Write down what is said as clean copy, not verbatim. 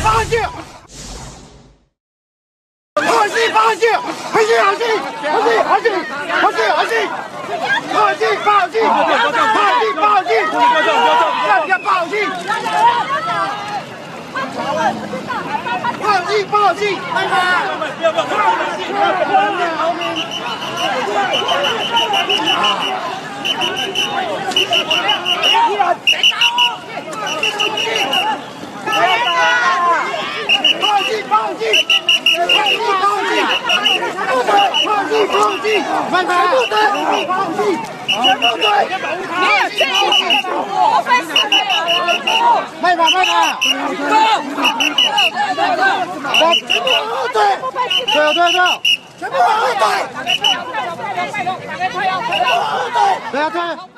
放下去！放弃！放弃！回去！回去！回去！回去！回去！回去！放弃！放弃！放弃！放弃！不要放弃！放弃！放弃！拜拜！不要！放弃！拜拜！不对，放弃！全部对！ 没有确定，我分4个人。 拜拜！拜拜！全部对！对！全部对！ 对。 对！